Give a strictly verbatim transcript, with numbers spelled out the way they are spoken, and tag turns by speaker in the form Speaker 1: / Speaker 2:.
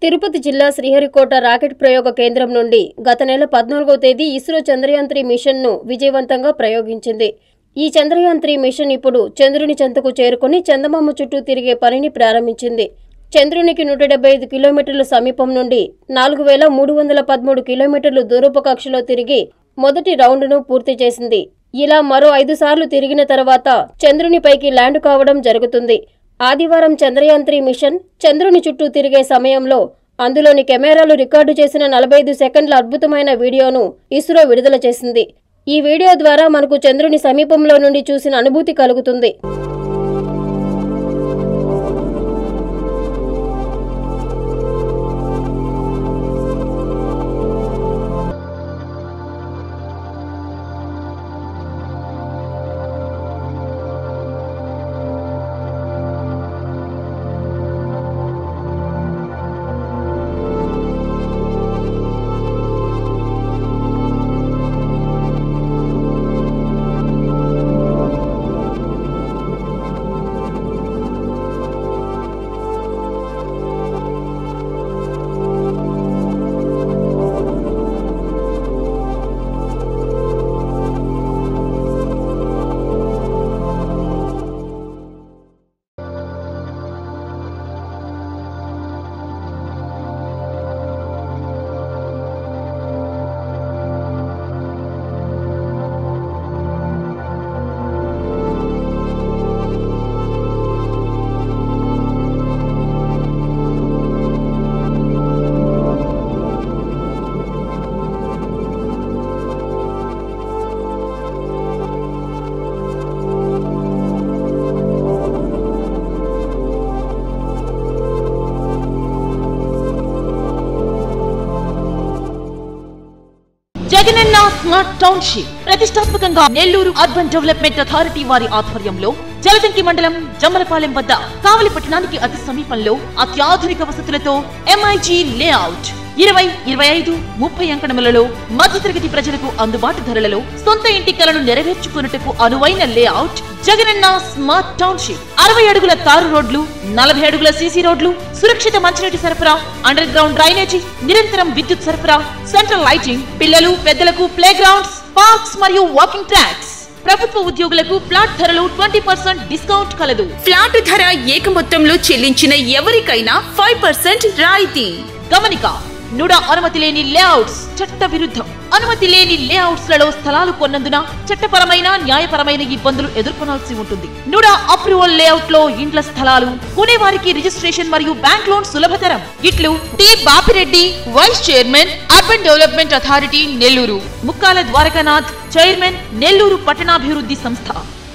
Speaker 1: తిరుపతి జిల్లా శ్రీహరికోట రాకెట్ ప్రయోగ కేంద్రం నుండి గత నెల పద్నాలుగో తేదీ ఇస్రో చంద్రయాన్ త్రీ మిషన్ను విజయవంతంగా ప్రయోగించింది. ఈ చంద్రయాన్ త్రీ మిషన్ ఇప్పుడు చంద్రుని చెంతకు చేరుకుని చందమామ చుట్టూ తిరిగే పనిని ప్రారంభించింది. చంద్రునికి నూట డెబ్బై ఐదు కిలోమీటర్ల సమీపం నుండి నాలుగు వేల మూడు వందల పదమూడు కిలోమీటర్లు దూరపు కక్షలో తిరిగి మొదటి రౌండ్ను పూర్తి చేసింది. ఇలా మరో ఐదు సార్లు తిరిగిన తర్వాత చంద్రునిపైకి ల్యాండ్ కావడం జరుగుతుంది. ఆదివారం చంద్రయాన్ త్రీ మిషన్ చంద్రుని చుట్టూ తిరిగే సమయంలో అందులోని కెమెరాలు రికార్డు చేసిన నలభై ఐదు సెకండ్ల అద్భుతమైన వీడియోను ఇస్రో విడుదల చేసింది. ఈ వీడియో ద్వారా మనకు చంద్రుని సమీపంలో నుండి చూసిన అనుభూతి కలుగుతుంది.
Speaker 2: జగనన్న స్మార్ట్ టౌన్షిప్ ప్రతిష్టాత్మకంగా నెల్లూరు అర్బన్ డెవలప్మెంట్ అథారిటీ వారి ఆధ్వర్యంలో జలదంకి మండలం జమ్మలపాలెం వద్ద కావలి పట్టణానికి అతి సమీపంలో అత్యాధునిక వసతులతో ఎంఐజీ లేఅవుట్ ఇరవై ఇరవై ఐదు ముప్పై అంకణములలో మధ్యతరగతి ప్రజలకు అందుబాటు ధరలలో సొంత ఇంటి కలను నెరవేర్చుకున్నట్టుకు అనువైన లేఅవుట్ జగనన్న స్మార్ట్ టౌన్షిప్. అరవై అడుగుల తారు రోడ్లు, నలభై అడుగుల సీసీ రోడ్లు, సురక్షిత మంచినీటి సరఫరా, అండర్ గ్రౌండ్ డ్రైనేజీ, నిరంతరం విద్యుత్ సరఫరా, సెంట్రల్ లైటింగ్, పిల్లలు పెద్దలకు ప్లే గ్రౌండ్స్, పార్క్స్ మరియు వాకింగ్ ట్రాక్స్. ప్రభుత్వ ఉద్యోగులకు ప్లాట్ ధరలు ట్వంటీ పర్సెంట్ డిస్కౌంట్ కలదు.
Speaker 3: ప్లాట్ ధర ఏక మొత్తంలో చెల్లించిన ఎవరికైనా ఫైవ్ పర్సెంట్ రాయితీ.
Speaker 2: గమనిక, నుడా అనుమతి లేని లేఅవుట్స్ చట్ట విరుద్ధం. అనుమతి లేని లేఅవుట్స్ లలో స్థలాలు కొన్నందున చట్టపరమైన న్యాయపరమైన ఇబ్బందులు ఎదుర్కొనాల్సి ఉంటుంది. నుడా అప్రూవల్ లేఅవుట్ లో ఇండ్ల స్థలాలు కొనేవారికి రిజిస్ట్రేషన్ మరియు బ్యాంక్ లోన్ సులభతరం. ఇట్లు T Bapireddy, vice chairman, urban development authority Nellore. Mukkala Dwarakanath, chairman, Nellore పట్టణాభివృద్ధి సంస్థ.